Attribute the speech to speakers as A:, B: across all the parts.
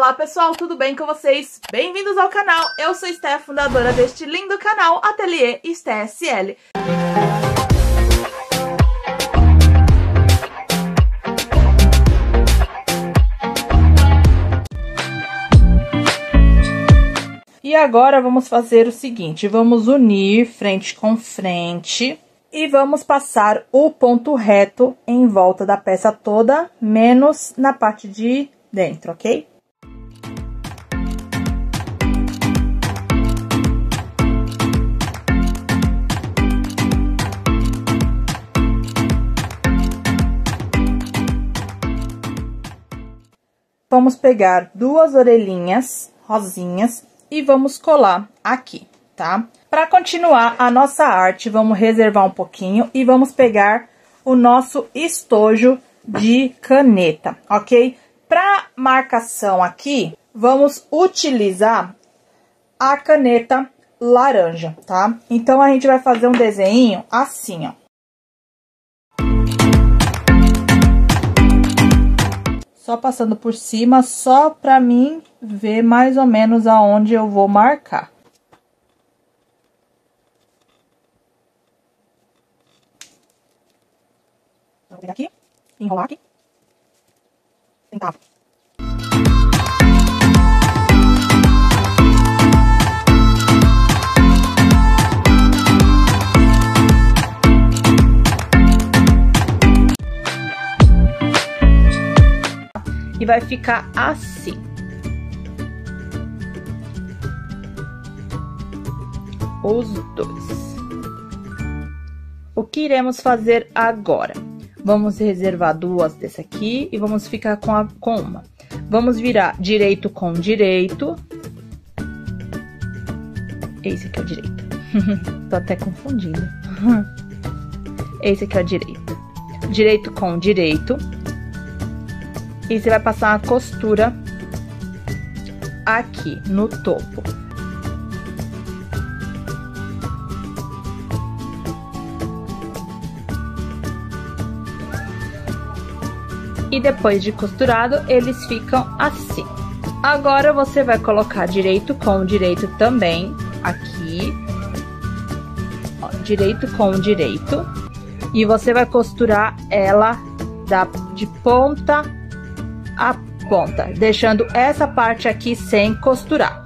A: Olá pessoal, tudo bem com vocês? Bem-vindos ao canal, eu sou Esté, fundadora deste lindo canal Ateliê Esté SL. E agora vamos fazer o seguinte, vamos unir frente com frente e vamos passar o ponto reto em volta da peça toda, menos na parte de dentro, ok? Vamos pegar duas orelhinhas rosinhas e vamos colar aqui, tá? Para continuar a nossa arte, vamos reservar um pouquinho e vamos pegar o nosso estojo de caneta, ok? Para marcação aqui, vamos utilizar a caneta laranja, tá? Então, a gente vai fazer um desenho assim, ó. Só passando por cima, só pra mim ver mais ou menos aonde eu vou marcar. Vou pegar aqui, enrolar aqui. Tentar. E vai ficar assim. Os dois. O que iremos fazer agora? Vamos reservar duas desse aqui e vamos ficar com uma. Vamos virar direito com direito. Esse aqui é o direito. Tô até confundindo. Esse aqui é o direito. Direito com direito. E você vai passar uma costura aqui no topo. E depois de costurado, eles ficam assim. Agora, você vai colocar direito com direito também, aqui. Ó, direito com direito. E você vai costurar ela de ponta a ponta, deixando essa parte aqui sem costurar.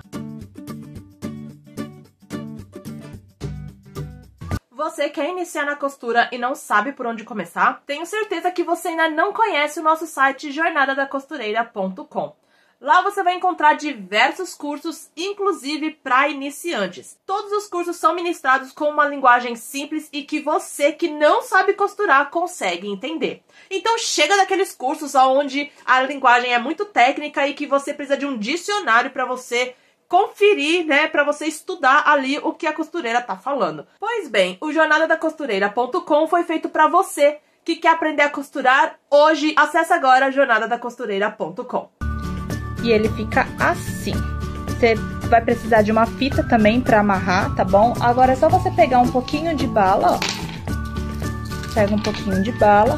A: Você quer iniciar na costura e não sabe por onde começar? Tenho certeza que você ainda não conhece o nosso site jornadadacostureira.com. Lá você vai encontrar diversos cursos, inclusive para iniciantes. Todos os cursos são ministrados com uma linguagem simples e que você que não sabe costurar consegue entender. Então chega daqueles cursos onde a linguagem é muito técnica e que você precisa de um dicionário para você conferir, né, para você estudar ali o que a costureira tá falando. Pois bem, o jornadadacostureira.com foi feito para você que quer aprender a costurar hoje. Acesse agora jornadadacostureira.com. E ele fica assim. Você vai precisar de uma fita também para amarrar, tá bom? Agora é só você pegar um pouquinho de bala, ó. Pega um pouquinho de bala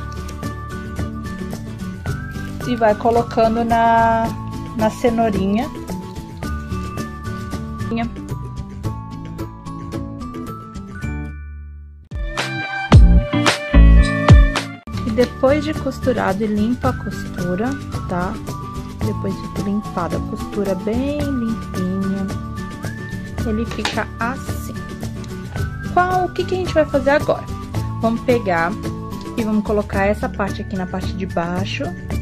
A: e vai colocando na cenourinha. E depois de costurado, limpa a costura, tá? Depois de limpada a costura bem limpinha, ele fica assim. O que a gente vai fazer agora? Vamos pegar e vamos colocar essa parte aqui na parte de baixo.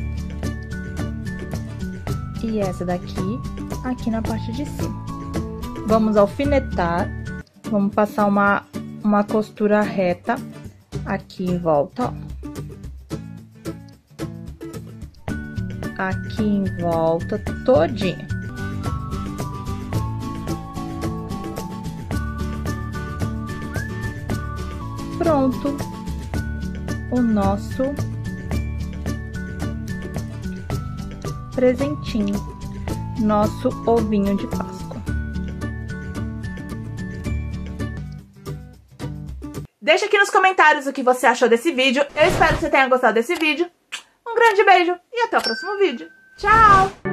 A: E essa daqui, aqui na parte de cima. Vamos alfinetar, vamos passar uma costura reta aqui em volta, ó. Aqui em volta todinho. Pronto o nosso presentinho, nosso ovinho de Páscoa. Deixa aqui nos comentários o que você achou desse vídeo. Eu espero que você tenha gostado desse vídeo. Um grande beijo e até o próximo vídeo. Tchau!